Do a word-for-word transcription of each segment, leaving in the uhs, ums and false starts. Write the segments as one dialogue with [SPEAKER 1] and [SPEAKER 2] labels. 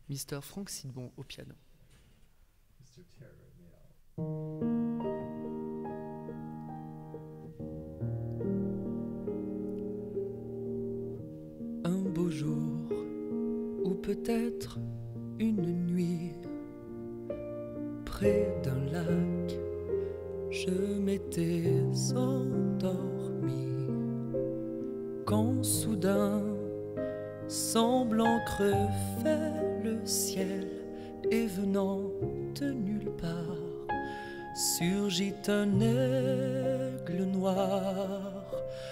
[SPEAKER 1] Mister Franck Sidbon au piano.
[SPEAKER 2] Mister Thierry.
[SPEAKER 1] Un beau jour, ou peut-être une nuit, près d'un lac, je m'étais endormi, quand soudain, semblant creux fait le ciel, et venant de nulle part, surgit un aigle noir.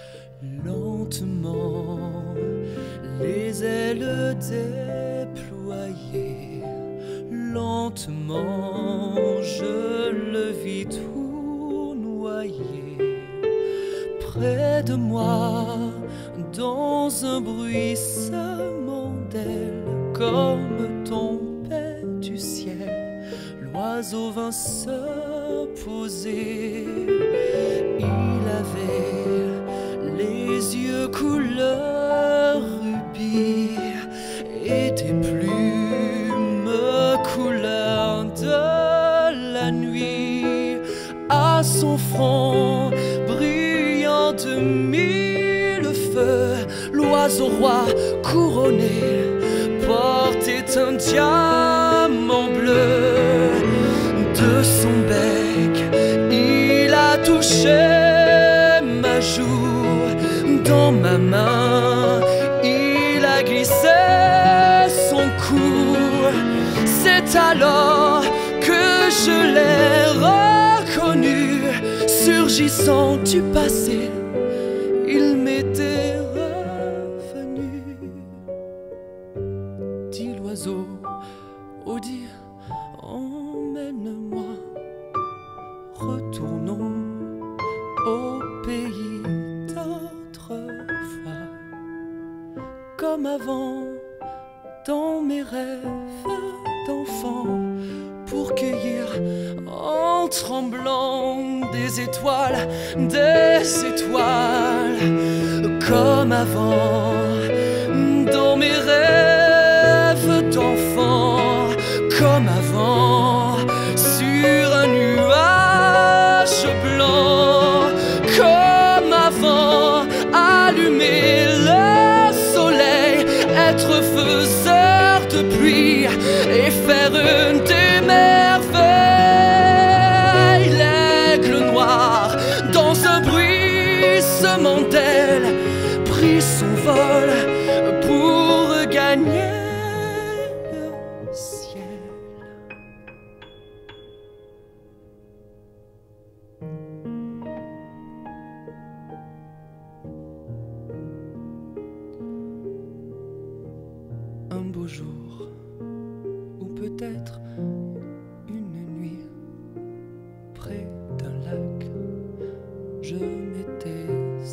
[SPEAKER 1] Lentement, les ailes déployées, lentement, je le vis tout noyé. Près de moi, dans un bruissement d'ailes, comme tombait du ciel, l'oiseau vint se poser. Il avait les yeux couleur rubis et des plumes couleur de la nuit. À son front brillant de mille feux, l'oiseau roi couronné portait un diamant bleu. De son bec il a touché ma joue, dans ma main il a glissé son cou. C'est alors que je l'ai reconnu, surgissant du passé, il m'était revenu. Dit l'oiseau, oh dis, emmène-moi, retournons au pays d'autrefois, comme avant, dans mes rêves d'enfant, pour cueillir en tremblant des étoiles, des étoiles, comme avant, dans mes rêves d'enfant, comme avant, sur un nuage blanc, comme avant, allumer le soleil, être faiseur de pluie et faire une des merveilles. L'aigle noir, dans un bruissement d'ailes, prit son vol pour gagner le ciel. Un beau jour, ou peut-être une nuit, près d'un lac, je m'étais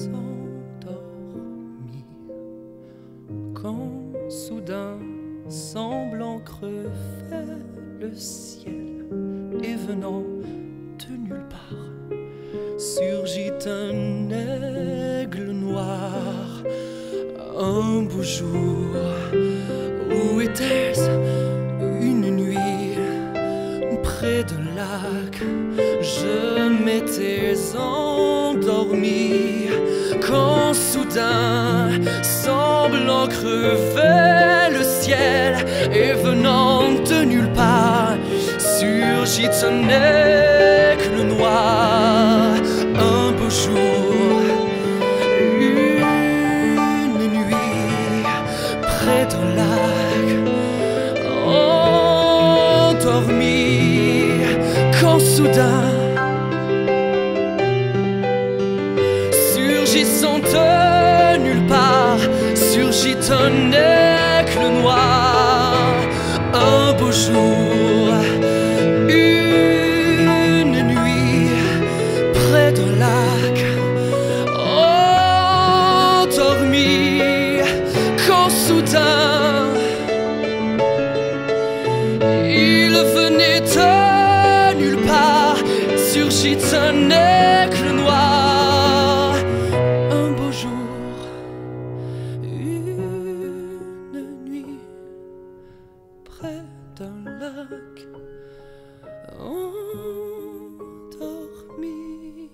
[SPEAKER 1] endormi, quand soudain, semblant creux fait le ciel, et venant de nulle part, surgit un aigle noir. Un beau jour, où était-ce une nuit, près d'un lac, je m'étais endormi, quand soudain, semblant crever le ciel, et venant de nulle part, surgit un aigle noir. Un beau jour, une nuit, près d'un lac, endormi, quand soudain, surgissant de nulle part, surgit un aigle noir. Un beau jour, une nuit, près d'un lac, endormi, quand soudain, il venait de nulle part, surgit un aigle noir. Un beau jour, une nuit, près d'un lac endormi.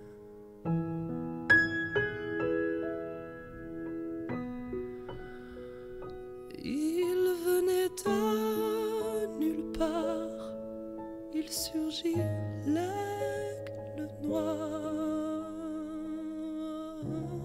[SPEAKER 1] Il venait à nulle part, il surgit l'aigle noir.